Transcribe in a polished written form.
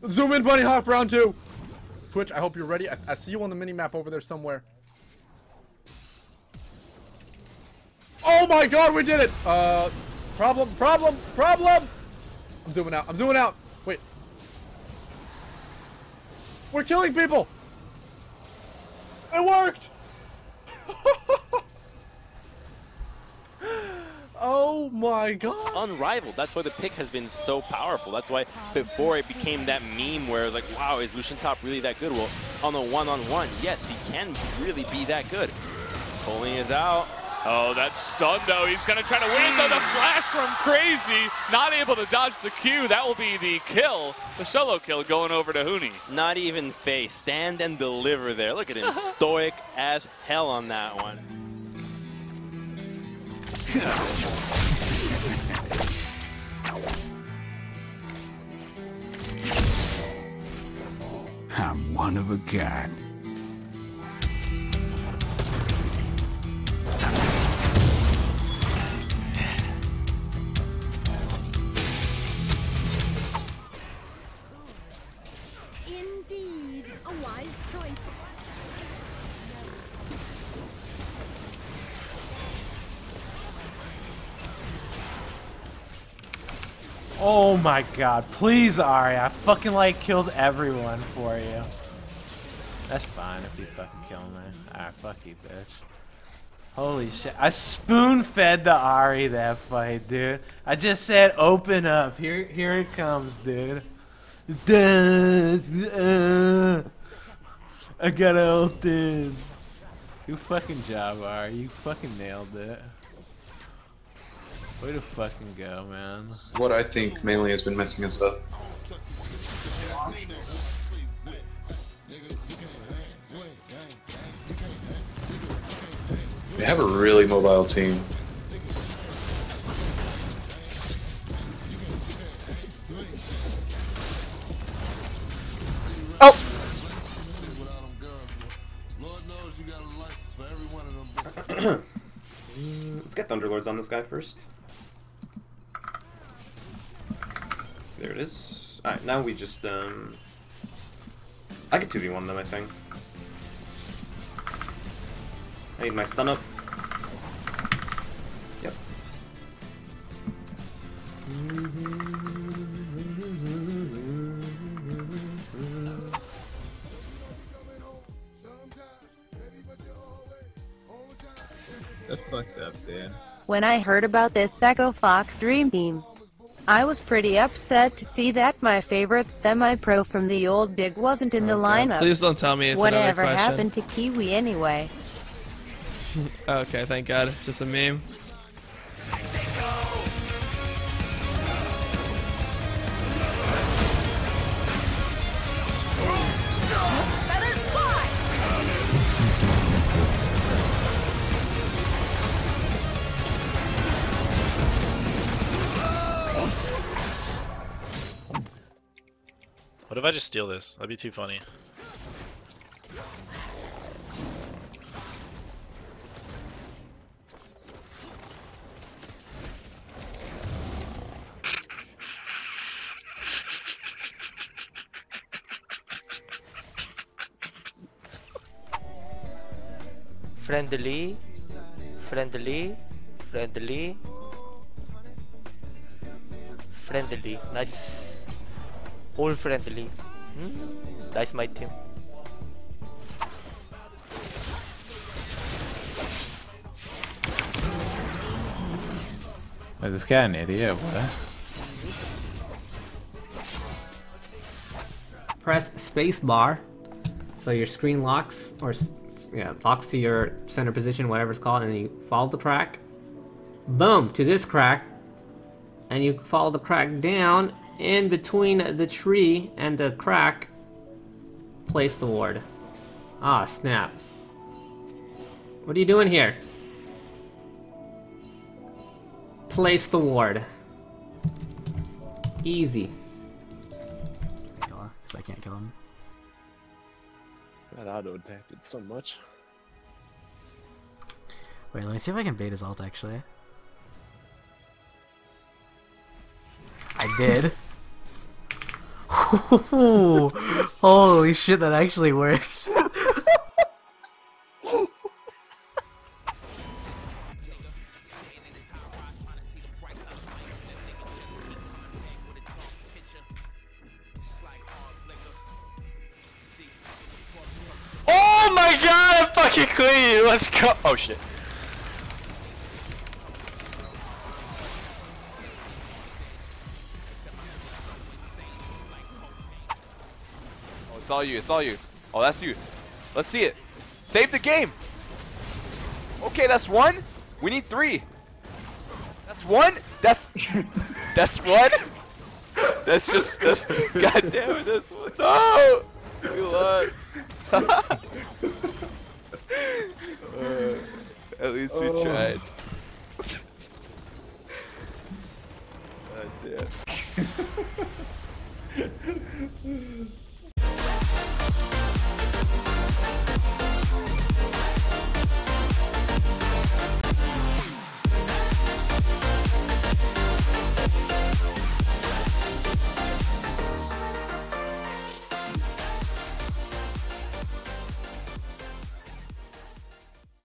Zoom in, Bunny Hop, round 2. Twitch, I hope you're ready. I see you on the mini map over there somewhere. Oh my god, we did it! Problem. I'm zooming out. Wait. We're killing people! It worked! Oh my god. It's unrivaled. That's why the pick has been so powerful. That's why before it became that meme where it's like, wow, is Lucian Top really that good? Well, on the one-on-one, yes, he can really be that good. Pulling is out. Oh, that stun though. He's going to try to win though. The flash from Crazy. Not able to dodge the Q. That will be the kill. The solo kill going over to Huni. Not even face. Stand and deliver there. Look at him. Stoic as hell on that one. I'm one of a kind. Indeed, a wise choice. Oh my god, please Ari, I fucking like killed everyone for you. That's fine if you fucking kill me. Alright, fuck you, bitch. Holy shit, I spoon-fed the Ari that fight, dude. I just said open up, here it comes, dude. I got ulted. Good fucking job, Ari, you fucking nailed it. Way to fucking go, man. What I think mainly has been messing us up. They have a really mobile team. Oh! Let's get Thunderlords on this guy first. There it is. Alright, now we just, I could 2v1 them, I think. I need my stun up. Yep. That's fucked up, dude. When I heard about this Echo Fox Dream Team, I was pretty upset to see that my favorite semi-pro from the old dig wasn't in the lineup. Please don't tell me it's Whatever another question. happened to Kiwi anyway? Okay, thank God. It's just a meme. What if I just steal this? That'd be too funny. Friendly, friendly, friendly, friendly. Nice. All friendly. Nice, my team. Is this guy an idiot? What? Press space bar so your screen locks, or yeah, locks to your center position, whatever it's called, and then you follow the crack. Boom, to this crack. And you follow the crack down. In between the tree and the crack, place the ward. Ah, snap. What are you doing here? Place the ward. Easy. Because I can't kill him. That auto-attacked it so much. Wait, let me see if I can bait his ult, actually. I did. Holy shit, that actually works. Oh my god, I'm fucking clean! Let's go! Oh shit. Oh, it's all you, it's all you. Oh, that's you. Let's see it. Save the game! Okay, that's one. We need three. That's one. That's... that's one. That's just... That's, god damn it, that's one. No! We lost. At least we tried. God damn.